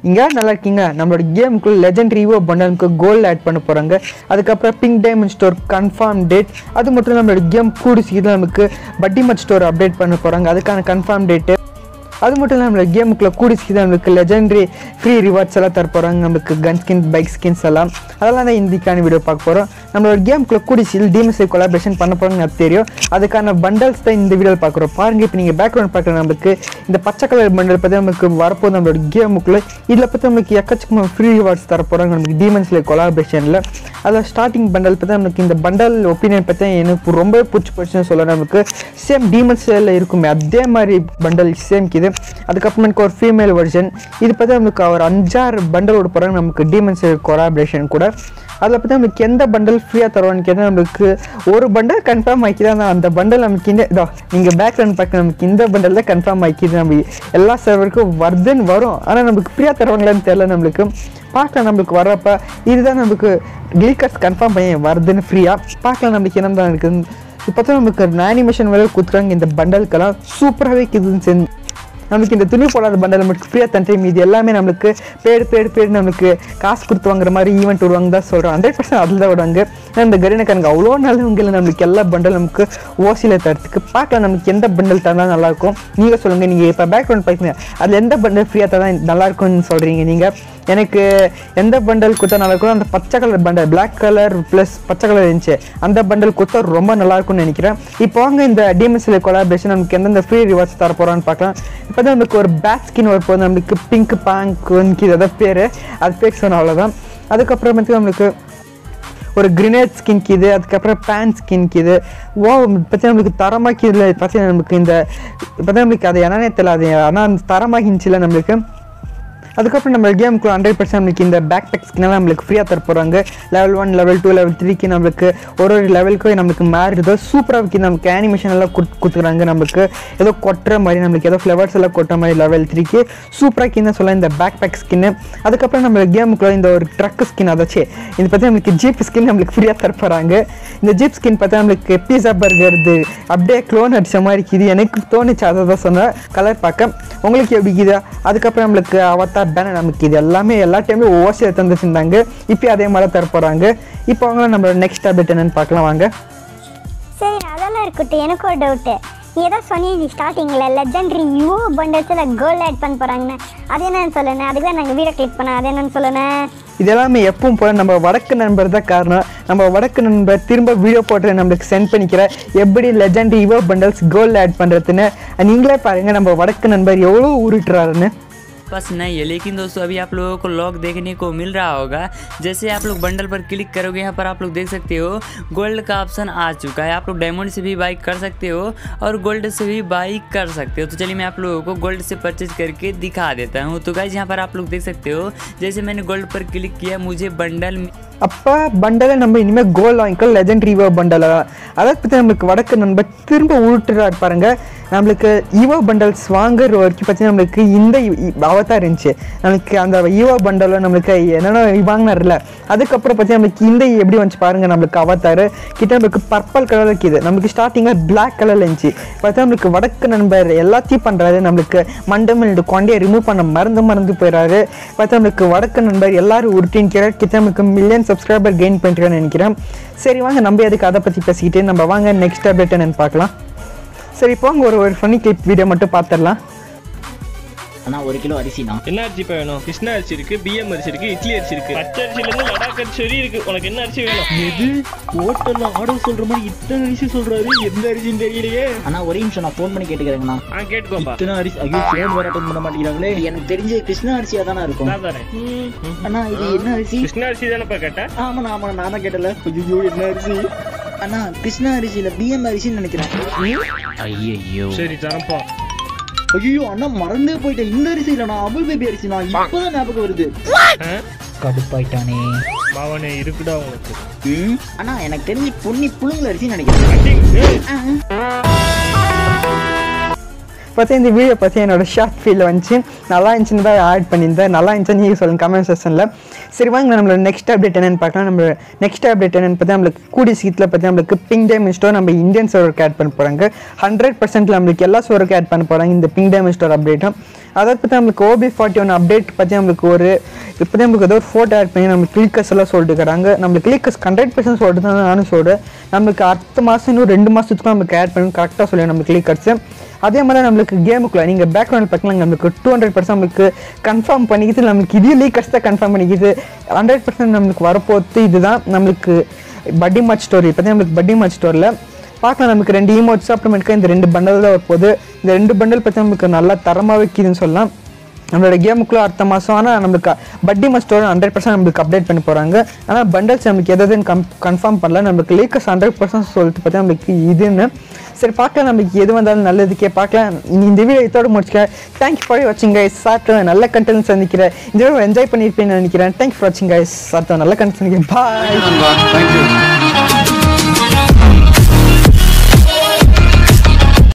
இங்கே நல்லா இருக்கீங்க. நம்மளோட கேமுக்குள்ள லெஜெண்டரி ஈவோ பண்டலுக்கு கோல்டு ஆட் பண்ண போகிறாங்க. அதுக்கப்புறம் pink diamond store confirm date. அது மட்டும் நம்மளோட கேம் கூடி சீக்கிரம் நமக்கு பட்டி மட் ஸ்டோர் அப்டேட் பண்ண போகிறாங்க. அதுக்கான கன்ஃபார்ம் டேட்டு. அது மட்டும் இல்லாமல் நம்மளோட கேமுக்குள்ள கூடி சீக்கிரம் நம்மளுக்கு லெஜெண்டரி ஃப்ரீ ரிவார்ட்ஸ் எல்லாம் தர போகிறாங்க. நம்மளுக்கு கன் ஸ்கின், பைக் ஸ்கின்ஸ் எல்லாம் அதெல்லாம் தான் இந்திக்கான வீடியோ பார்க்க போகிறோம். நம்மளோட கேமுக்குள்ள கூடி சீக்கிரம் டீமன்ஸை கொலாபரேஷன் பண்ண போகிறாங்க அது தெரியும். அதுக்கான பண்டல்ஸ் தான் இந்த வீடியோவில் பார்க்குறோம். பாருங்கள், இப்போ நீங்கள் பேக்ரவுண்ட் பார்க்குற நம்மளுக்கு இந்த பச்சை கலர் பண்டல் பற்றி நமக்கு வரப்போது நம்மளோட கேமுக்குள்ள. இதில் பற்றி நம்மளுக்கு எக்கச்சக்கமாக ஃப்ரீ ரிவார்ட்ஸ் தர போகிறாங்க நமக்கு டீமன்ஸில் கொலாபரேஷனில். அதில் ஸ்டார்டிங் பண்டல் பற்றி நமக்கு இந்த பண்டல் ஒப்பீனியன் பற்றி எனக்கு ரொம்ப பிடிச்சி போச்சுன்னு சொல்லலாம். நமக்கு சேம் டீமன்ஸில் இருக்குமே அதே மாதிரி பண்டல் சேம் இது. அதுக்கப்புறமேட்டுக்கு ஒரு ஃபீமேல் வெர்ஷன். இது பற்றி நமக்கு ஒரு 5-6 பண்டல் விட போகிறாங்க நமக்கு டீமன்ஸ் கொலாபரேஷன் கூட. அதில் பற்றி நமக்கு எந்த பண்டல் ஃப்ரீயாக தருவான்னு கேட்டால் நம்மளுக்கு ஒரு பண்டல் கன்ஃபார்ம் ஆக்கிதான். அந்த பண்டல் நமக்கு இந்த நீங்கள் பேக்ரவுண்ட் பார்க்க நமக்கு இந்த பண்டல் தான் கன்ஃபார்ம் ஆக்கிது. நம்ம எல்லா சர்வருக்கும் வருதுன்னு வரும், ஆனால் நமக்கு ஃப்ரீயாக தருவாங்களான்னு தெரியல. நம்மளுக்கு பார்க்கலாம் நம்மளுக்கு வர்றப்ப இதுதான் நமக்கு கிளிக்கர்ஸ் கன்ஃபார்ம் பண்ணி வருதுன்னு ஃப்ரீயாக பார்க்கலாம். நம்மளுக்கு என்ன தான் இருக்குது. இப்போ தான் நமக்கு அனிமேஷன் வேலை கொடுத்துருக்காங்க இந்த பண்டலுக்கெல்லாம் சூப்பராகவே இருக்குதுன்னு செஞ்சு. நமக்கு இந்த துணி போடாத பண்டல் நமக்கு ஃப்ரீயாக தன்றை மீது எல்லாமே நம்மளுக்கு பேடு நம்மளுக்கு காசு கொடுத்து வாங்குற மாதிரி ஈவெண்ட் விடுவாங்க தான் சொல்கிறோம். 100% அதில் தான் விடுவாங்க. ஏன்னா இந்த கரீனக்காரங்க அவ்வளோ நல்லவங்க நம்மளுக்கு எல்லா பண்டல் நமக்கு ஓசியில் தரத்துக்கு பார்க்கலாம். நமக்கு எந்த பண்டல் தந்தால் நல்லாயிருக்கும் நீங்கள் சொல்லுங்கள். நீங்கள் இப்போ பேக்ரவுண்ட் பார்க்குறீங்க அதில் எந்த பண்டல் ஃப்ரீயாக தந்தால் நல்லாயிருக்கும்னு சொல்கிறீங்க நீங்கள். எனக்கு எந்த பண்டல் கொடுத்தா நல்லாயிருக்கும், அந்த பச்சை colour bundle black colour plus பச்சை கலர் இருந்துச்சு அந்த பண்டல் கொடுத்தா ரொம்ப நல்லாயிருக்கும்னு நினைக்கிறேன். இப்போ வாங்க இந்த டீமன்ஸில் கொலாபரேஷன் நமக்கு எந்தெந்த ஃப்ரீ ரிவார்ட்ஸ் தர போகிறான்னு பார்க்கலாம். இப்போ தான் நமக்கு ஒரு பேட் ஸ்கின் வரப்போகுது. நம்மளுக்கு பிங்க் பேங்க் இது அதான் பேர், அது பேர் சொன்ன அவ்வளோதான். அதுக்கப்புறமேட்டுக்கு நம்மளுக்கு ஒரு கிரினேட் ஸ்கின்க்கு இது, அதுக்கப்புறம் பேன் ஸ்கின்க்கு இது. பற்றி நம்மளுக்கு தரமாக்கி இதில் பார்த்தீங்கன்னா நமக்கு இந்த இப்போ தான் நம்மளுக்கு அது என்னன்னே தெரியல, அது ஆனால் அந்த தரமாக இருந்துச்சுல நம்மளுக்கு. அதுக்கப்புறம் நம்ம கேமுக்கு 100% நம்மளுக்கு இந்த பேக் பேக் ஸ்கின்னெல்லாம் நம்மளுக்கு ஃப்ரீயாக தர போகிறாங்க. லெவல் 1, லெவல் 2, லெவல் 3க்கு நம்மளுக்கு ஒரு லெவலுக்கும் நம்மளுக்கு மாறிடுதோ சூப்பராக இருக்குது. நமக்கு அனிமேஷன் எல்லாம் கொடுத்துக்குறாங்க. நம்மளுக்கு ஏதோ கொட்டுற மாதிரி நம்மளுக்கு ஏதோ ஃப்ளவர்ஸ் எல்லாம் கொட்டுற மாதிரி லெவல் 3க்கு சூப்பராக இருக்குன்னு சொல்லலாம் இந்த பேக் பேக் ஸ்கின்னு. அதுக்கப்புறம் நம்ம கேமுக்குள்ள இந்த ஒரு ட்ரக் ஸ்கின் அதாச்சு இதை பற்றி நம்மளுக்கு ஜீப் ஸ்கின் நம்மளுக்கு ஃப்ரீயாக தர போகிறாங்க. இந்த ஜீப் ஸ்கின் பார்த்தா நம்மளுக்கு பீஸா பர்கர்து அப்படியே க்ளோன் அடித்த மாதிரி இருக்குது. எனக்கு தோணுச்சு அதை தான் சொன்னேன் கலர் பார்க்க. உங்களுக்கு எப்படி இருக்குதா? அதுக்கப்புறம் நம்மளுக்கு அவத்தார் பேனர் நமக்கு இது எல்லாமே எல்லா டைம்லையும் ஓசியில் தந்துருந்தாங்க. இப்போ அதே மாதிரி தர போகிறாங்க. இப்போ அவங்க நம்மளோட நெக்ஸ்ட் அப்டேட் என்னென்னு பார்க்கலாம் வாங்க. சரி, அதெல்லாம் இருக்கட்டும். எனக்கு ஒரு டவுட்டு. நீ ஏதோ சொன்னீங்க ஸ்டார்டிங்கில் லெஜெண்டரி யூ பண்டல்ஸில் கோல்டு ஆட் பண்ண போகிறாங்கன்னு. அது என்னன்னு சொல்லுண்ணே. அதுக்கு தான் நாங்கள் வீடியோ கிளிக் பண்ணோம். அது என்னன்னு சொல்லுண்ணே. இது எல்லாமே எப்பவும் போல நம்ம வடக்கு நண்பர் தான் காரணம். நம்ம வடக்கு நண்பர் திரும்ப வீடியோ போட்டு நம்மளுக்கு சென்ட் பண்ணிக்கிற எப்படி legendary evo bundles gold add பண்ணுறதுன்னு நீங்களே பாருங்கள். நம்ம வடக்கு நண்பர் எவ்வளோ உருட்டுறாருன்னு. बस नहीं है, लेकिन दोस्तों अभी आप लोगों को लॉक देखने को मिल रहा होगा। जैसे आप लोग बंडल पर क्लिक करोगे यहाँ पर आप लोग देख सकते हो गोल्ड का ऑप्शन आ चुका है। आप लोग डायमंड से भी बाई कर सकते हो और गोल्ड से भी बाई कर सकते हो। तो चलिए मैं आप लोगों को गोल्ड से परचेज करके दिखा देता हूँ। तो गाइस यहाँ पर आप लोग देख सकते हो जैसे मैंने गोल्ड पर क्लिक किया मुझे बंडल அப்போ பண்டலை நம்ம இனிமேல் கோல்டு வாங்கிக்கலாம் லெஜெண்டரி ஈவோ பண்டலை. அதை பற்றி நம்மளுக்கு வடக்கு நண்பர் திரும்ப உருட்டுறாரு பாருங்கள். நம்மளுக்கு ஈவோ பண்டல்ஸ் வாங்குற வரைக்கும் பார்த்தீங்கன்னா நம்மளுக்கு இந்த அவதார் இருந்துச்சு. நம்மளுக்கு அந்த ஈவோ பண்டலில் நம்மளுக்கு என்னென்ன வாங்கினார்ல அதுக்கப்புறம் பார்த்தீங்கன்னா நம்மளுக்கு இந்த எப்படி வந்துச்சு பாருங்கள். நம்மளுக்கு அவதார் கிட்ட நம்மளுக்கு பர்பிள் கலரில் இருக்குது. நம்மளுக்கு ஸ்டார்டிங்கில் பிளாக் கலரில் இருந்துச்சு. பார்த்தா நம்மளுக்கு வடக்கு நண்பர் எல்லாத்தையும் பண்ணுறாரு. நம்மளுக்கு மண்டமில் கொண்டையை ரிமூவ் பண்ண மறந்து போயிடுறாரு. பார்த்தா நம்மளுக்கு வடக்கு நண்பர் எல்லாரும் உருட்டின்கிறார். கிட்ட நம்மளுக்கு மில்லியன் சப்ஸ்கிரைபர் கெயின் பண்ணிட்டுருக்கான்னு நினைக்கிறேன். சரி வாங்க நம்ம அதுக்கு அதை பற்றி பேசிக்கிட்டு நம்ம வாங்க நெக்ஸ்ட் அப்டேட் என்னன்னு பார்க்கலாம். சரி இப்போ ஒரு ஃபன்னி கிளிப் வீடியோ மட்டும் பார்த்துடலாம். அண்ணா 1 கிலோ அரிசி தான். என்ன அரிசி வேணும்? கிருஷ்ணா அரிசி இருக்கு, பிஎம் அரிசி இருக்கு, இட்லி அரிசி இருக்கு, பச்சை அரிசில இருந்து லடாக் அரிசி வரை இருக்கு. உனக்கு என்ன அரிசி வேணும்? எது ஹோட்டல்ல ஆர்டர் சொல்ற மாதிரி இத்தனை அரிசி சொல்றாரு. எந்த அரிசின்னு தெரியலையே. அண்ணா ஒரே நிமிஷம் நான் ஃபோன் பண்ணி கேட்டுக்கிறேங்கண்ணா. கேட்டுக்கோப்பா. இத்தனை அரிசி ஐயோ ஃபோன் வர அட்டெண்ட் பண்ண மாட்டேங்கிறாங்களே. எனக்கு தெரிஞ்ச கிருஷ்ணா அரிசியா தானே இருக்கும். அண்ணா இது என்ன அரிசி? கிருஷ்ணா அரிசி தானேப்பா கேட்டேன். ஆமாண்ணா நான் தான் கேட்டல. ஐயோ என்ன அரிசி? அண்ணா கிருஷ்ணா அரிசியில பிஎம் அரிசின்னு நினைக்கிறேன். ஐயோ சரி தரப்பா. ஐயோ அண்ணா மறந்தே போயிட்டேன். இந்த அரிசி இல்ல நான் அபுல் பேபி அரிசி. நான் இப்பதான் ஞாபகம் வருது. கடுப்பாயிட்டானே பாவனே இருக்குடா உங்களுக்கு. அண்ணா எனக்கு தெரிஞ்சு பொன்னி புழுங்கல் அரிசின்னு நினைக்கிறேன். பார்த்தா இந்த வீடியோ பற்றி என்னோட ஷார்ட் ஃபீல்டில் வந்துச்சு. நல்லா இருந்துச்சுன்னு தான் ஆட் பண்ணியிருந்தேன். நல்லா இருந்துச்சுன்னு நீங்கள் சொல்லுங்கள் கமெண்ட் செக்ஷனில். சரி வாங்க நம்மளோட நெக்ஸ்ட் அப்டேட் என்னென்னு பார்க்கலாம். நம்ம நெக்ஸ்ட் அப்டேட் என்னென்னு பார்த்தா நம்மளுக்கு கூடி சீட்டில் பார்த்து நம்மளுக்கு பிங்க் டைமண்ட் ஸ்டோர் நம்ம இந்தியன் சர்வருக்கு ஆட் பண்ண போகிறாங்க. 100% நம்மளுக்கு எல்லா சர்வருக்கு ஆட் பண்ண போகிறாங்க இந்த பிங்க் டைமண்ட் ஸ்டோர் அப்டேட்டும். அதை பற்றி நம்மளுக்கு OB41 அப்டேட் பற்றி நம்மளுக்கு இப்போ நம்மளுக்கு ஏதோ ஒரு ஃபோட்டோ ஆட் பண்ணி நம்மளுக்கு கிளிக்கர்ஸ் எல்லாம் சொல்லிட்டு இருக்கிறாங்க. நம்மளுக்கு கிளிக்கர்ஸ் 100% சொல்லிட்டு தான் நானும் சொல்கிறேன். நம்மளுக்கு அடுத்த மாதம் இன்னும் 2 மாதத்துக்கு நம்மளுக்கு ஆட் பண்ணி கரெக்டாக சொல்லுவேன் நம்ம கிளிக்கர்ஸு. அதே மாதிரி நம்மளுக்கு கேமுக்குள்ள நீங்கள் பேக்ரவுண்ட் பார்க்கலாம் நம்மளுக்கு 200% நம்மளுக்கு கன்ஃபார்ம் பண்ணிக்கிது. நம்மளுக்கு இதே லீக்கர்ஸ் தான் கன்ஃபார்ம் பண்ணிக்கிது. 100% நம்மளுக்கு வரப்போகுது. இதுதான் நம்மளுக்கு பட்டி மார்ச் ஸ்டோரி. இப்போ தான் நம்மளுக்கு பட்டி மார்ச் ஸ்டோரில் பார்க்கலாம். நமக்கு 2 ஈமோட்ஸ் அப்புறமேட்டுக்கு இந்த 2 பண்டல் தான் வரப்போகுது. இந்த 2 பண்டல் பற்றி நம்மளுக்கு நல்லா தரமாக வைக்கிதுன்னு சொல்லலாம். நம்மளோட கேமுக்குள்ளே அடுத்த மாதம் ஆனால் நம்மளுக்கு பட்டி மார்ச் ஸ்டோரி 100% நம்மளுக்கு அப்டேட் பண்ணி போகிறாங்க. ஆனால் பண்டல்ஸ் நம்மளுக்கு எதுன்னு கன்ஃபார்ம் பண்ணல. நம்மளுக்கு லீக்கர்ஸ் 100% சொல்லிட்டு பார்த்தா நம்மளுக்கு இதுன்னு சரி பார்க்கலாம். நம்மளுக்கு எது வந்தாலும் நல்லதுக்கே பார்க்கலாம். இந்த வீடியோ இதோட முடிச்சுக்க. தேங்க்யூ ஃபார் வாட்சிங் கைஸ். சாப்பிட்டு நல்ல கண்டென்ட் சந்திக்கிறேன். இந்த வீடியோ என்ஜாய் பண்ணியிருப்பேன்னு நினைக்கிறேன். தேங்க்யூ ஃபார் வாட்சிங் கைஸ். சாப்பிட்டு நல்ல கண்டென்ட் சந்திக்கிறேன். பாய்.